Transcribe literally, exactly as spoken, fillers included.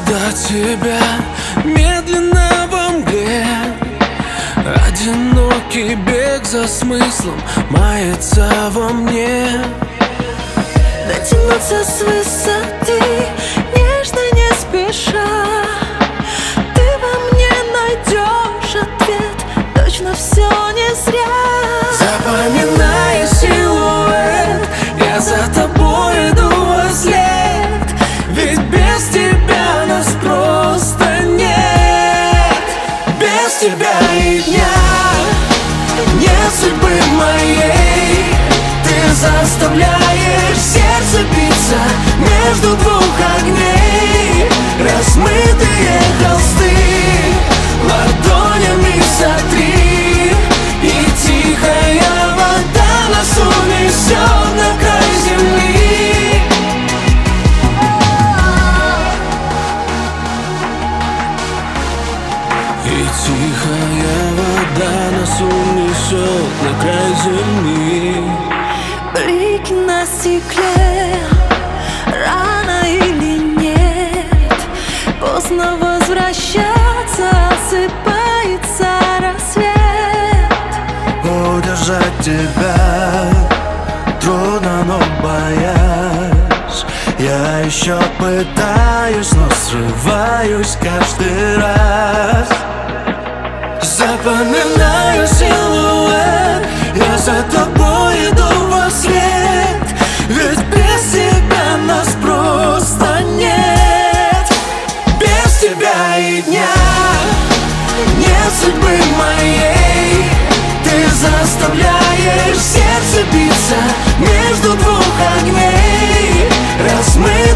до тебя медленно во мгле. Одинокий бег за смыслом мается во мне. Дотянуться с высоты, нежно, не спеша. Ты во мне найдешь ответ, точно все не зря. Запоминаю силуэт, я за тобой иду вслед. Ведь без тебя нас просто нет. Без тебя и дня нет судьбы моей. Ты заставляешь сердце биться между двух огней. Размытые холсты ладонями сотри, и тихая вода нас унесет на край земли. И тихая вода нас унесет на край земли. Блики на стекле, рано или нет, поздно возвращаться, осыпается рассвет. Удержать тебя трудно, но боясь, я еще пытаюсь, но срываюсь каждый раз. Запоминаю силуэт, я за тобой иду вслед. Ведь без тебя нас просто нет. Без тебя и дня нет судьбы моей. Ты заставляешь сердце биться между двух огней. Размытые